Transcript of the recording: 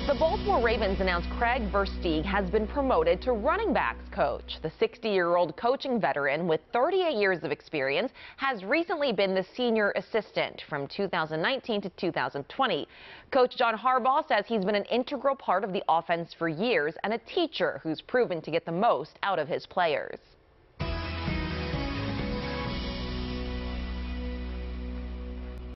The Baltimore Ravens announced Craig Ver Steeg has been promoted to running backs coach. The 60-year-old coaching veteran with 38 years of experience has recently been the senior assistant from 2019 to 2020. Coach John Harbaugh says he's been an integral part of the offense for years and a teacher who's proven to get the most out of his players.